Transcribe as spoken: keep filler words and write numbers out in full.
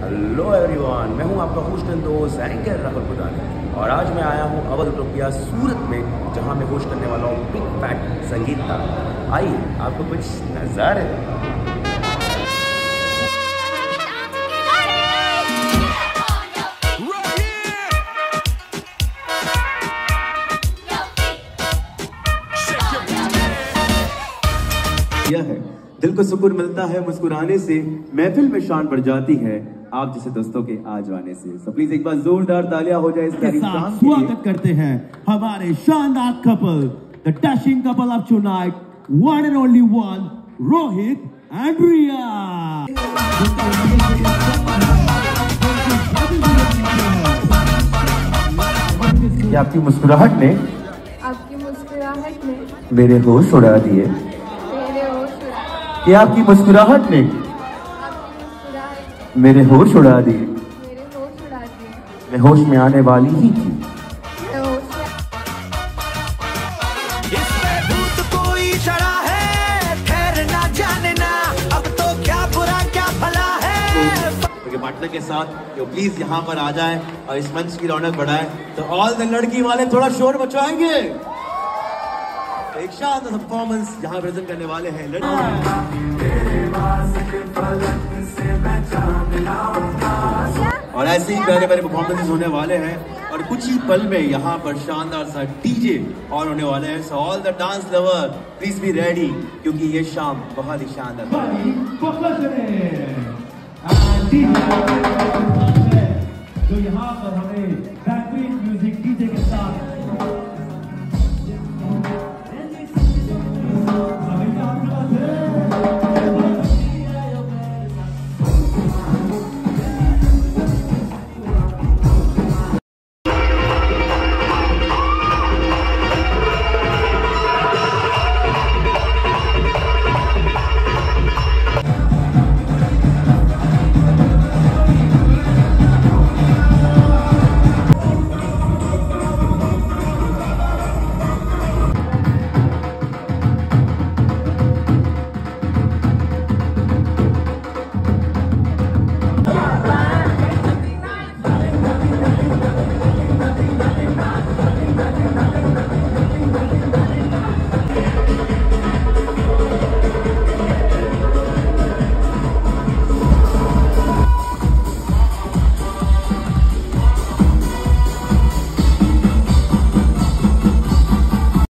Hello everyone, मैं हूं आपका होस्ट एंड दोस्त एंकर राहुल बुदानी और आज मैं आया हूं अवध उत्तरप्रदेश सूरत में, जहां मैं होस्ट करने वाला हूं बिग फैट संगीत का। आइए आपको कुछ नज़ारे यह है। दिल को सुकून मिलता है मुस्कुराने से, महफिल में शान बढ़ जाती है आप जैसे दोस्तों के आ जाने से। so प्लीज एक बार जोरदार तालियां हो जाए इसके साथ। स्वागत करते हैं हमारे शानदार couple, the dashing couple of tonight, one and only one, Rohit and Riya. क्या आपकी मुस्कुराहट ने आपकी मुस्कुराहट ने मेरे होश उड़ा दिए? मेरे होश उड़ा क्या आपकी मुस्कुराहट ने आपकी मुस्कुराहट मेरे होश उड़ा दिए? मेरे होश उड़ा दिए। मैं होश में आने वाली ही थी। मैं होश में इसमें भूत कोई चढ़ा है, ठहरना जानना अब तो क्या बुरा क्या भला है। तो पार्टनर के साथ जो प्लीज यहाँ पर आ जाए और इस मंच की रौनक बढ़ाए। तो ऑल द लड़की वाले थोड़ा शोर मचाएंगे। तो एक शानदार परफॉर्मेंस यहाँ प्रेजेंट करने वाले हैं और ऐसे ही प्यारे प्यारे परफॉर्मेंसेस होने वाले हैं और कुछ ही पल में यहाँ पर शानदार सा डीजे और होने वाले हैं। So all the dance lover please be ready, क्योंकि ये शाम बहुत ही शानदार जो यहाँ पर हमें बेहतरीन म्यूजिक डीजे के साथ